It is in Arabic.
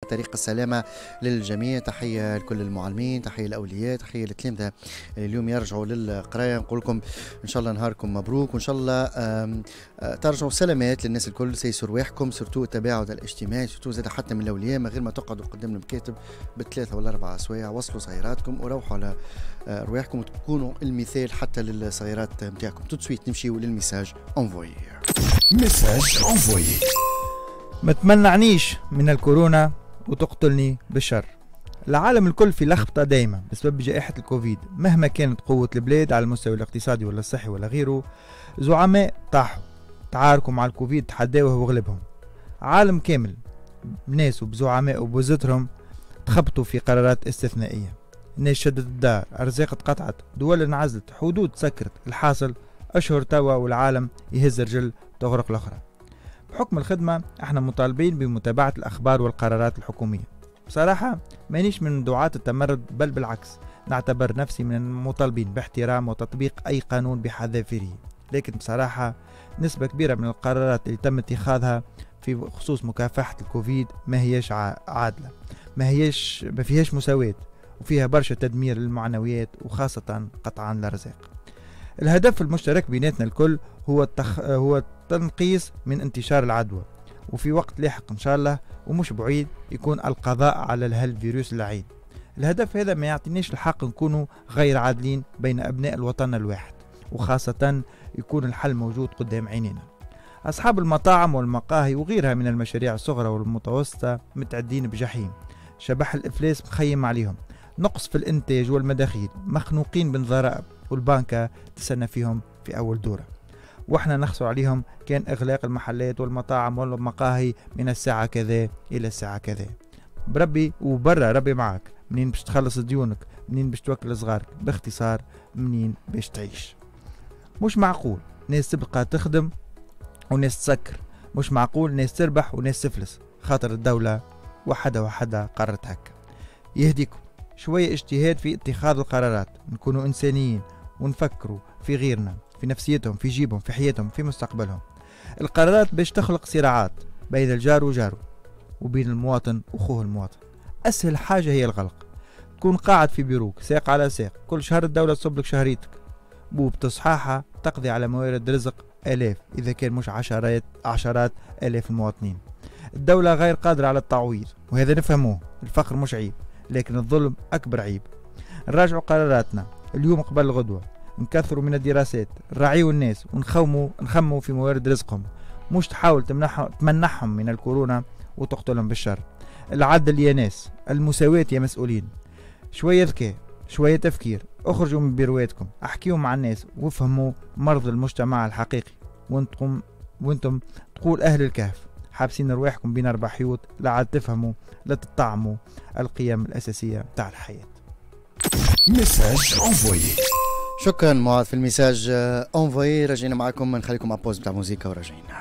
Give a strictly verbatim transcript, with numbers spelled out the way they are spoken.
طريق السلامة للجميع. تحية لكل المعلمين، تحية للأولياء، تحية للتلامذة اليوم يرجعوا للقراية. نقول لكم إن شاء الله نهاركم مبروك، وإن شاء الله ترجعوا سلامات للناس الكل. سيسوا رواحكم، سورتو التباعد الاجتماعي، سورتو زاد حتى من الأولياء، من غير ما تقعدوا قدام المكاتب بثلاثة ولا أربعة سوايع. وصلوا صغيراتكم وروحوا على رواحكم وتكونوا المثال حتى للصغيرات نتاعكم. تو سويت نمشيو للميساج انفوي. ميساج انفوي. ما تمنعنيش من الكورونا وتقتلني بالشر. العالم الكل في لخبطة دايما بسبب جائحة الكوفيد، مهما كانت قوة البلاد على المستوى الاقتصادي ولا الصحي ولا غيره. زعماء طاحوا تعاركوا مع الكوفيد، تحداوه وغلبهم. عالم كامل بناس وبزعماء وبوزتهم تخبطوا في قرارات استثنائية. الناس شدت الدار، أرزاق اتقطعت، دول انعزلت، حدود سكرت. الحاصل أشهر توا والعالم يهز رجل تغرق الأخرى. بحكم الخدمة احنا مطالبين بمتابعة الأخبار والقرارات الحكومية. بصراحة مانيش من دعاة التمرد، بل بالعكس نعتبر نفسي من المطالبين باحترام وتطبيق أي قانون بحذافيره. لكن بصراحة نسبة كبيرة من القرارات اللي تم اتخاذها في خصوص مكافحة الكوفيد ما هيش عادلة، ما هيش ما فيهاش مساواة، وفيها برشا تدمير للمعنويات وخاصة قطعا الأرزاق. الهدف المشترك بيناتنا الكل هو التخ... هو التنقيص من انتشار العدوى، وفي وقت لاحق إن شاء الله ومش بعيد يكون القضاء على هالفيروس اللعين. الهدف هذا ما يعطينيش الحق نكونوا غير عادلين بين أبناء الوطن الواحد، وخاصة يكون الحل موجود قدام عينينا. أصحاب المطاعم والمقاهي وغيرها من المشاريع الصغرى والمتوسطة متعدين بجحيم، شبح الإفلاس مخيم عليهم، نقص في الإنتاج والمداخيل، مخنوقين بالضرائب والبنكة تسنى فيهم في أول دورة. واحنا نخسر عليهم كان إغلاق المحلات والمطاعم والمقاهي من الساعة كذا إلى الساعة كذا. بربي وبرا ربي معك، منين باش تخلص ديونك، منين باش توكل صغارك، باختصار منين باش تعيش. مش معقول ناس تبقى تخدم وناس تسكر، مش معقول ناس تربح وناس تفلس، خاطر الدولة وحدة وحدة قررت هكا. يهديكم شوية اجتهاد في اتخاذ القرارات، نكونوا إنسانيين ونفكروا في غيرنا، في نفسيتهم، في جيبهم، في حياتهم، في مستقبلهم. القرارات باش تخلق صراعات بين الجار وجاره، وبين المواطن وأخوه المواطن. أسهل حاجة هي الغلق. تكون قاعد في بيروك ساق على ساق، كل شهر الدولة تصب لك شهريتك، بوب تصحاحة تقضي على موارد رزق آلاف إذا كان مش عشرات عشرات آلاف المواطنين. الدولة غير قادرة على التعويض، وهذا نفهموه. الفقر مش عيب، لكن الظلم أكبر عيب. نراجعوا قراراتنا اليوم قبل الغدوة، نكثروا من الدراسات، نراعيوا الناس ونخموا نخموا في موارد رزقهم، مش تحاول تمنحهم تمنحهم من الكورونا وتقتلهم بالشر. العدل يا ناس، المساواة يا مسؤولين. شوية ذكاء، شوية تفكير، اخرجوا من بيرواتكم، احكيوا مع الناس وافهموا مرض المجتمع الحقيقي. وانتم وانتم تقول أهل الكهف حابسين رواحكم بين أربع حيوط، لا عاد تفهموا لا تطعموا القيم الأساسية تاع الحياة. ميساج انفوي. شكرا معاذ في الميساج انفوي. رجعنا معكم، نخليكم مع بوز بتاع موسيقى ورجعنا.